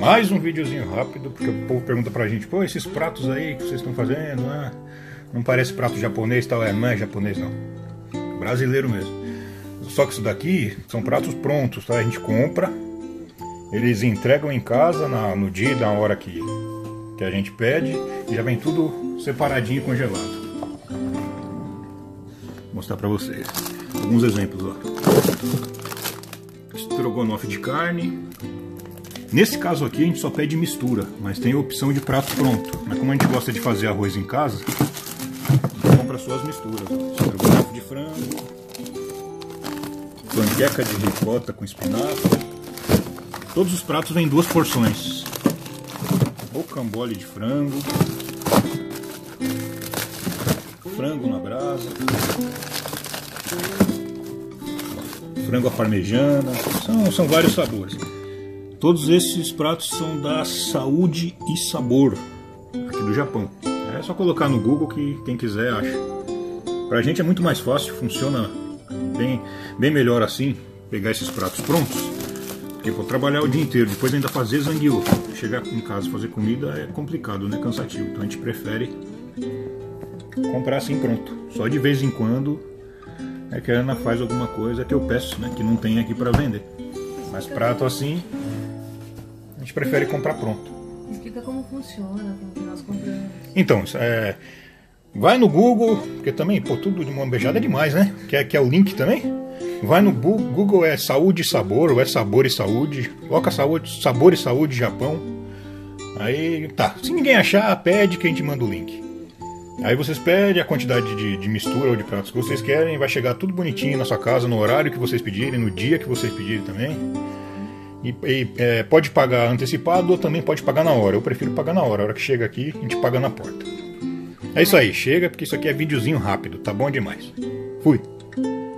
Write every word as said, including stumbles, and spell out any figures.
Mais um videozinho rápido, porque o povo pergunta pra gente: pô, esses pratos aí que vocês estão fazendo, né? Não parece prato japonês e tal? É, não é japonês não, brasileiro mesmo. Só que isso daqui são pratos prontos, tá? A gente compra, eles entregam em casa na, no dia, na hora que, que a gente pede, e já vem tudo separadinho e congelado. Vou mostrar pra vocês alguns exemplos, ó. Estrogonofe de carne. Nesse caso aqui a gente só pede mistura, mas tem a opção de prato pronto. Mas como a gente gosta de fazer arroz em casa, a gente compra só as misturas. Estrogonofe de frango, panqueca de ricota com espinafre. Todos os pratos vêm duas porções. Rocambole de frango, frango na brasa, frango à parmegiana, são, são vários sabores. Todos esses pratos são da Saúde e Sabor, aqui do Japão. É só colocar no Google que quem quiser acha. Pra gente é muito mais fácil, funciona bem, bem melhor assim, pegar esses pratos prontos. Porque vou trabalhar o dia inteiro, depois ainda fazer zangueu. Chegar em casa e fazer comida é complicado, né? Cansativo. Então a gente prefere comprar assim pronto. Só de vez em quando é que a Ana faz alguma coisa que eu peço, né? Que não tem aqui pra vender. Mas prato assim, a gente prefere comprar pronto. Explica como funciona, como que nós compramos. Então, é, vai no Google, porque também, pô, tudo de uma beijada é demais, né? Quer, quer o link também? Vai no Google, é Saúde e Sabor, ou é Sabor e Saúde. Coloca saúde, Sabor e Saúde Japão. Aí, tá. Se ninguém achar, pede que a gente manda o link. Aí vocês pedem a quantidade de, de mistura ou de pratos que vocês querem. Vai chegar tudo bonitinho na sua casa, no horário que vocês pedirem, no dia que vocês pedirem também. E, e é, pode pagar antecipado ou também pode pagar na hora. Eu prefiro pagar na hora. A hora que chega aqui, a gente paga na porta. É isso aí, chega, porque isso aqui é videozinho rápido. Tá bom demais. Fui!